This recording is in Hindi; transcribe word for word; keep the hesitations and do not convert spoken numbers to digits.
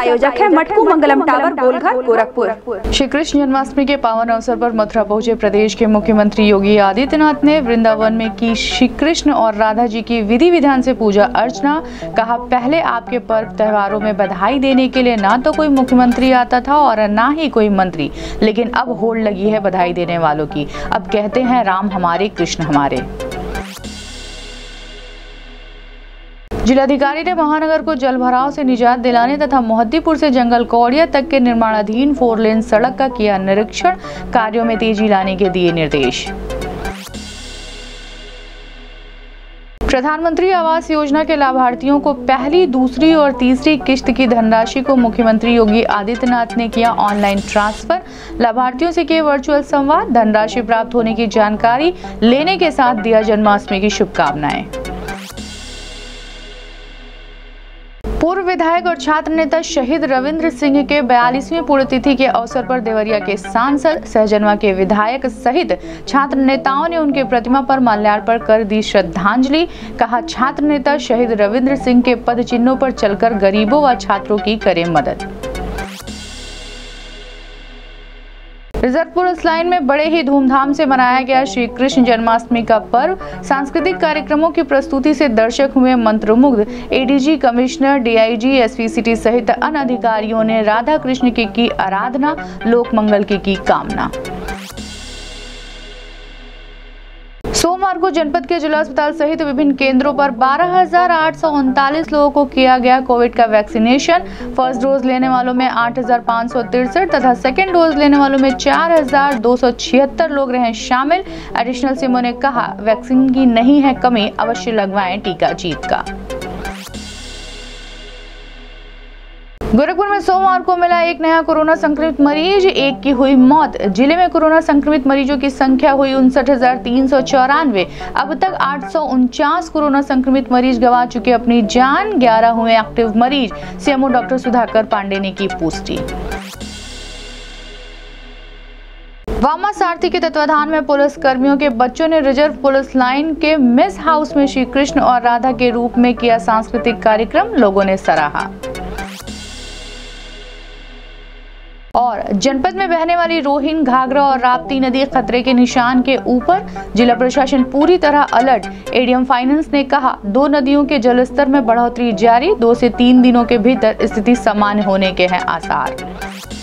प्रायोजक है मटकू मंगलम टावर, गोलघर, गोरखपुर। श्री कृष्ण जन्माष्टमी के पावन अवसर पर मथुरा पहुंचे प्रदेश के मुख्यमंत्री योगी आदित्यनाथ ने वृंदावन में की श्री कृष्ण और राधा जी की विधि विधान से पूजा अर्चना। कहा, पहले आपके पर्व त्योहारों में बधाई देने के लिए ना तो कोई मुख्यमंत्री आता था और ना ही कोई मंत्री, लेकिन अब होड़ लगी है बधाई देने वालों की। अब कहते हैं राम हमारे कृष्ण हमारे। जिलाधिकारी ने महानगर को जलभराव से निजात दिलाने तथा मोहद्दीपुर से जंगल कौड़िया तक के निर्माणाधीन फोर लेन सड़क का किया निरीक्षण। कार्यों में तेजी लाने के दिए निर्देश। प्रधानमंत्री आवास योजना के लाभार्थियों को पहली, दूसरी और तीसरी किश्त की धनराशि को मुख्यमंत्री योगी आदित्यनाथ ने किया ऑनलाइन ट्रांसफर। लाभार्थियों से किए वर्चुअल संवाद। धनराशि प्राप्त होने की जानकारी लेने के साथ दिया जन्माष्टमी की शुभकामनाएं। पूर्व विधायक और छात्र नेता शहीद रविंद्र सिंह के बयालीसवीं पुण्यतिथि के अवसर पर देवरिया के सांसद, सहजनवा के विधायक सहित छात्र नेताओं ने उनके प्रतिमा पर माल्यार्पण कर दी श्रद्धांजलि। कहा, छात्र नेता शहीद रविंद्र सिंह के पद चिन्हों पर चलकर गरीबों व छात्रों की करें मदद। रिजर्व पुलिस लाइन में बड़े ही धूमधाम से मनाया गया श्री कृष्ण जन्माष्टमी का पर्व। सांस्कृतिक कार्यक्रमों की प्रस्तुति से दर्शक हुए मंत्रमुग्ध। ADG, commissioner, DIG, SP city सहित अन्य अधिकारियों ने राधा कृष्ण की की आराधना, लोक मंगल की की कामना। सोमवार को जनपद के जिला अस्पताल सहित विभिन्न केंद्रों पर बारह हजार आठ सौ उनतालीस लोगों को किया गया कोविड का वैक्सीनेशन। फर्स्ट डोज लेने वालों में आठ हजार पाँच सौ तिरसठ तथा सेकेंड डोज लेने वालों में चार हजार दो सौ छिहत्तर लोग रहे शामिल। एडिशनल सीएमओ ने कहा, वैक्सीन की नहीं है कमी, अवश्य लगवाएं टीका जीत का। गोरखपुर में सोमवार को मिला एक नया कोरोना संक्रमित मरीज, एक की हुई मौत। जिले में कोरोना संक्रमित मरीजों की संख्या हुई उनसठ हजार तीन सौ चौरानवे। अब तक आठ सौ उनचास कोरोना संक्रमित मरीज गंवा चुके अपनी जान। ग्यारह हुए एक्टिव मरीज। सीएमओ डॉक्टर सुधाकर पांडे ने की पुष्टि। वामा सारथी के तत्वाधान में पुलिस कर्मियों के बच्चों ने रिजर्व पुलिस लाइन के मिस हाउस में श्री कृष्ण और राधा के रूप में किया सांस्कृतिक कार्यक्रम। लोगों ने सराहा। और जनपद में बहने वाली रोहिन, घाघरा और राप्ती नदी खतरे के निशान के ऊपर। जिला प्रशासन पूरी तरह अलर्ट। एडीएम फाइनेंस ने कहा, दो नदियों के जलस्तर में बढ़ोतरी जारी। दो से तीन दिनों के भीतर स्थिति सामान्य होने के हैं आसार।